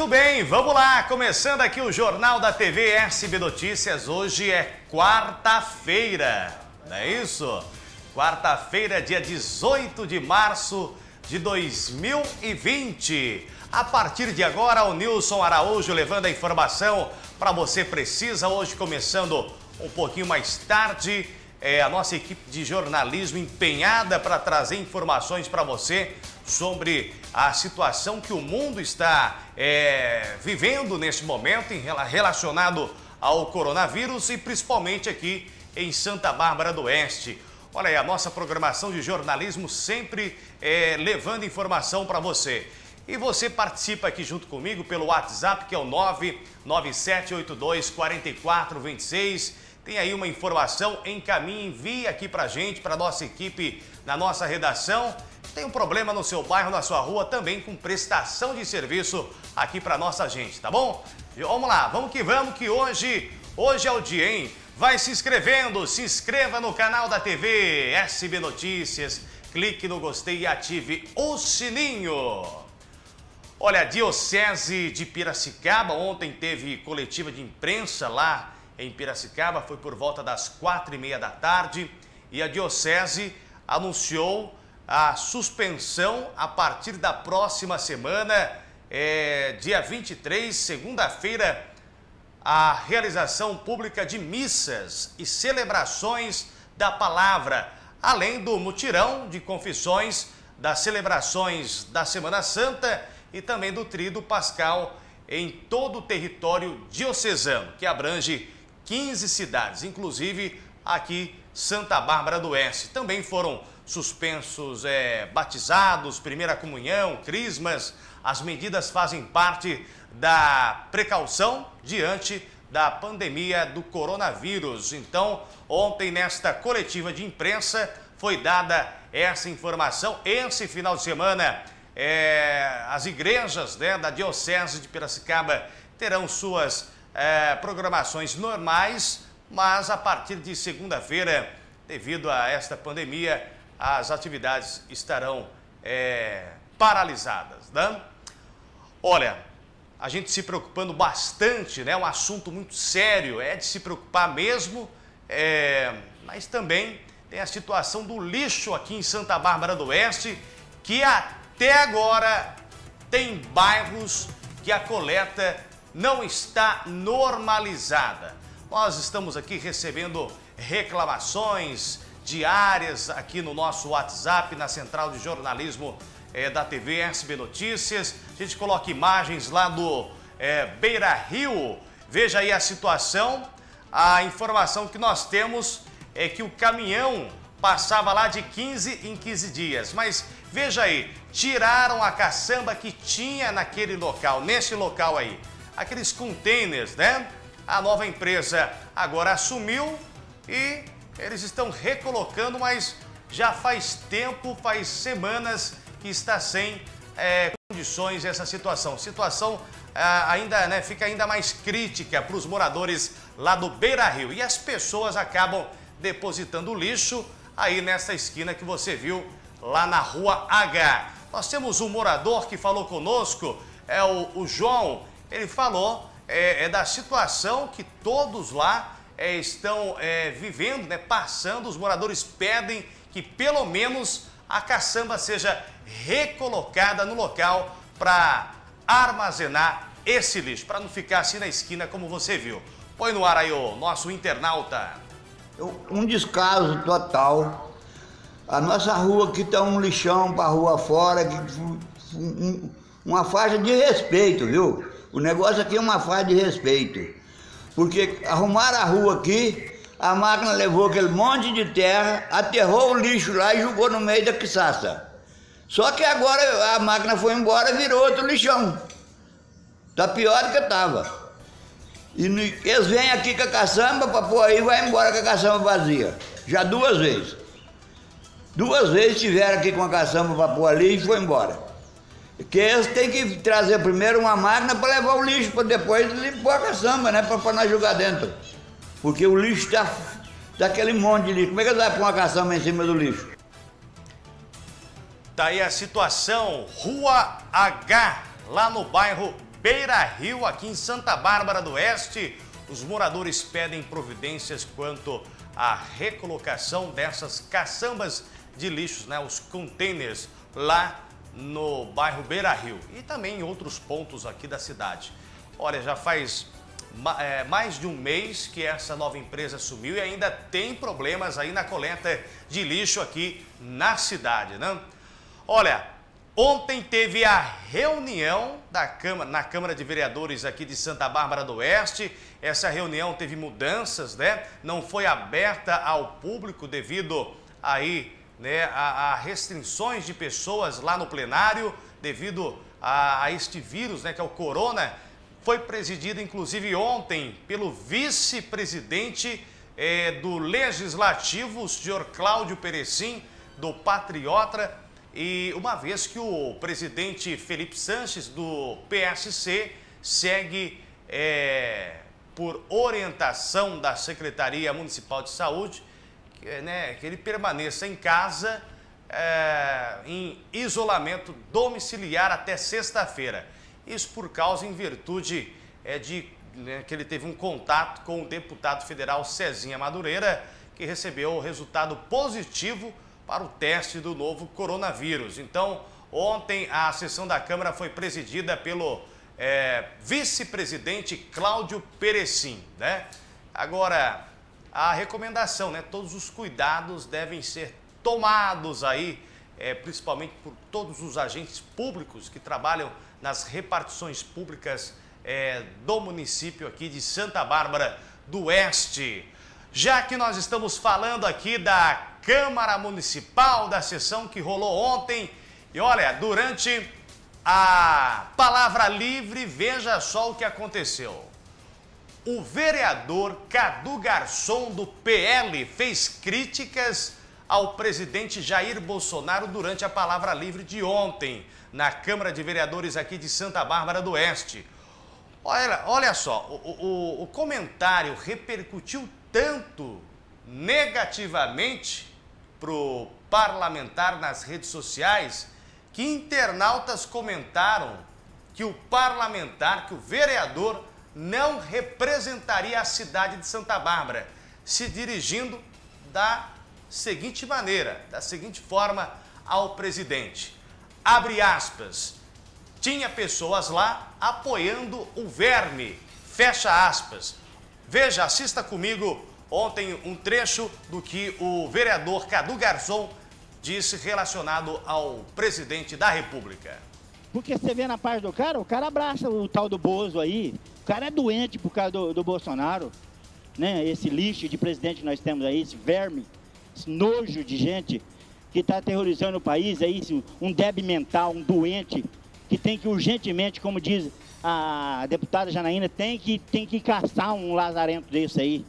Muito bem, vamos lá, começando aqui o Jornal da TV SB Notícias. Hoje é quarta-feira, não é isso? Quarta-feira, dia 18 de março de 2020. A partir de agora, o Nilson Araújo levando a informação para você precisa. Hoje começando um pouquinho mais tarde, a nossa equipe de jornalismo empenhada para trazer informações para você sobre a situação que o mundo está vivendo nesse momento relacionado ao coronavírus e principalmente aqui em Santa Bárbara do Oeste. Olha aí, a nossa programação de jornalismo sempre levando informação para você. E você participa aqui junto comigo pelo WhatsApp, que é o 997824426. Tem aí uma informação, encaminhe, envie aqui pra gente, pra nossa equipe, na nossa redação. Tem um problema no seu bairro, na sua rua, também com prestação de serviço aqui pra nossa gente, tá bom? E vamos lá, vamos, que hoje é o dia, hein? Vai se inscrevendo, se inscreva no canal da TV SB Notícias, clique no gostei e ative o sininho. Olha, a Diocese de Piracicaba, ontem teve coletiva de imprensa lá em Piracicaba, foi por volta das 4h30 da tarde, e a Diocese anunciou a suspensão a partir da próxima semana, dia 23, segunda-feira, a realização pública de missas e celebrações da palavra, além do mutirão de confissões, das celebrações da Semana Santa e também do Tríduo Pascal em todo o território diocesano, que abrange 15 cidades, inclusive aqui Santa Bárbara do Oeste. Também foram suspensos batizados, primeira comunhão, crismas. As medidas fazem parte da precaução diante da pandemia do coronavírus. Então, ontem, nesta coletiva de imprensa, foi dada essa informação. Esse final de semana, as igrejas da Diocese de Piracicaba terão suas programações normais, mas a partir de segunda-feira, devido a esta pandemia, as atividades estarão paralisadas, né? Olha, a gente se preocupando bastante, né? Um assunto muito sério, é de se preocupar mesmo, mas também tem a situação do lixo aqui em Santa Bárbara do Oeste, que até agora tem bairros que a coleta não está normalizada. Nós estamos aqui recebendo reclamações diárias aqui no nosso WhatsApp, na Central de Jornalismo da TV SB Notícias. A gente coloca imagens lá do Beira Rio. Veja aí a situação. A informação que nós temos é que o caminhão passava lá de 15 em 15 dias. Mas veja aí, tiraram a caçamba que tinha naquele local, nesse local aí. Aqueles containers, né? A nova empresa agora assumiu e eles estão recolocando, mas já faz tempo, faz semanas que está sem condições essa situação. Situação ainda, né, fica ainda mais crítica para os moradores lá do Beira Rio. E as pessoas acabam depositando lixo aí nessa esquina que você viu lá na Rua H. Nós temos um morador que falou conosco, o João. Ele falou da situação que todos lá estão vivendo, né, passando. Os moradores pedem que pelo menos a caçamba seja recolocada no local para armazenar esse lixo, para não ficar assim na esquina como você viu. Põe no ar aí o nosso internauta. Um descaso total. A nossa rua aqui está um lixão para a rua fora, uma faixa de respeito, viu? O negócio aqui é uma falta de respeito, porque arrumaram a rua aqui, a máquina levou aquele monte de terra, aterrou o lixo lá e jogou no meio da quiçaça. Só que agora a máquina foi embora e virou outro lixão. Tá pior do que estava. E eles vêm aqui com a caçamba para pôr aí e vai embora com a caçamba vazia. Já duas vezes. Duas vezes estiveram aqui com a caçamba para pôr ali e foi embora. Porque eles têm que trazer primeiro uma máquina para levar o lixo, para depois limpar a caçamba, né? Para nós jogar dentro. Porque o lixo está daquele monte de lixo. Como é que eles vão pôr uma caçamba em cima do lixo? Tá aí a situação, Rua H, lá no bairro Beira-Rio, aqui em Santa Bárbara do Oeste. Os moradores pedem providências quanto à recolocação dessas caçambas de lixos, né, os containers, lá no bairro Beira-Rio e também em outros pontos aqui da cidade. Olha, já faz mais de um mês que essa nova empresa assumiu e ainda tem problemas aí na coleta de lixo aqui na cidade, né? Olha, ontem teve a reunião na Câmara de Vereadores aqui de Santa Bárbara do Oeste. Essa reunião teve mudanças, né? Não foi aberta ao público devido aí, né, a restrições de pessoas lá no plenário, devido a este vírus, né, que é o corona. Foi presidida, inclusive, ontem pelo vice-presidente do Legislativo, o senhor Cláudio Perecim, do Patriota. E uma vez que o presidente Felipe Sanches, do PSC, segue por orientação da Secretaria Municipal de Saúde, que ele permaneça em casa em isolamento domiciliar até sexta-feira. Isso por causa, em virtude que ele teve um contato com o deputado federal Cezinha Madureira, que recebeu o resultado positivo para o teste do novo coronavírus. Então, ontem a sessão da Câmara foi presidida pelo vice-presidente Cláudio Perecim, né? Agora, a recomendação, né? Todos os cuidados devem ser tomados aí, principalmente por todos os agentes públicos que trabalham nas repartições públicas do município aqui de Santa Bárbara do Oeste. Já que nós estamos falando aqui da Câmara Municipal, da sessão que rolou ontem, e olha, durante a palavra livre, veja só o que aconteceu. O vereador Cadu Garçom, do PL, fez críticas ao presidente Jair Bolsonaro durante a palavra livre de ontem, na Câmara de Vereadores aqui de Santa Bárbara do Oeste. Olha só, o comentário repercutiu tanto negativamente para o parlamentar nas redes sociais, que internautas comentaram que o parlamentar, que o vereador, não representaria a cidade de Santa Bárbara, se dirigindo da seguinte maneira, da seguinte forma ao presidente. Abre aspas, tinha pessoas lá apoiando o verme, fecha aspas. Veja, assista comigo ontem um trecho do que o vereador Cadu Garçom disse relacionado ao presidente da República. Porque você vê na parte do cara, o cara abraça o tal do Bozo aí, o cara é doente por causa do Bolsonaro, né? Esse lixo de presidente que nós temos aí, esse verme, esse nojo de gente que está aterrorizando o país, aí, um débil mental, um doente, que tem que urgentemente, como diz a deputada Janaína, tem que caçar um lazarento desse aí.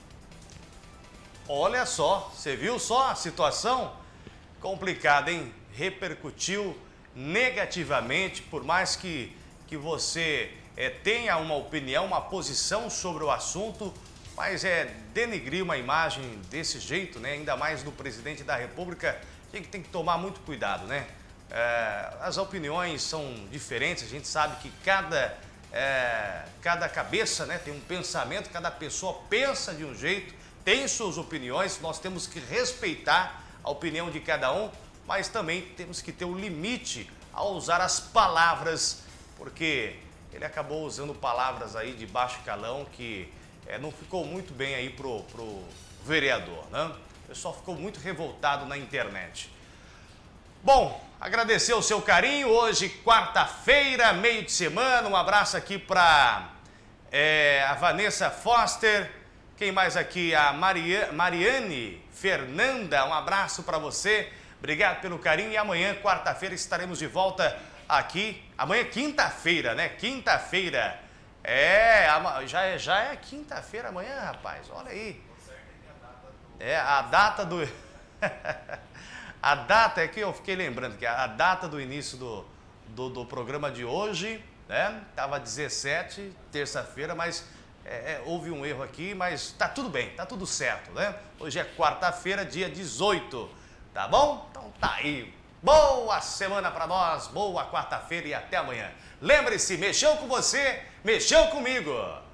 Olha só, você viu só a situação? Complicada, hein? Repercutiu negativamente, por mais que você tenha uma opinião, uma posição sobre o assunto, mas denegrir uma imagem desse jeito, né? Ainda mais do presidente da República, tem que tomar muito cuidado, né? As opiniões são diferentes, a gente sabe que cada cabeça, né, tem um pensamento, cada pessoa pensa de um jeito, tem suas opiniões, nós temos que respeitar a opinião de cada um, mas também temos que ter um limite ao usar as palavras, porque ele acabou usando palavras aí de baixo calão que não ficou muito bem aí pro vereador, né? O pessoal ficou muito revoltado na internet. Bom, agradecer o seu carinho, hoje quarta-feira, meio de semana, um abraço aqui para a Vanessa Foster, quem mais aqui? A Mariane Fernanda, um abraço para você, obrigado pelo carinho e amanhã, quarta-feira, estaremos de volta aqui, amanhã quinta-feira, né? Quinta-feira, já é quinta-feira amanhã, rapaz, olha aí. A data do... A data é que eu fiquei lembrando que a data do início do programa de hoje, né? Tava 17, terça-feira, mas houve um erro aqui, mas tá tudo bem, tá tudo certo, né? Hoje é quarta-feira, dia 18, tá bom? Então tá aí. Boa semana para nós, boa quarta-feira e até amanhã. Lembre-se, mexeu com você, mexeu comigo.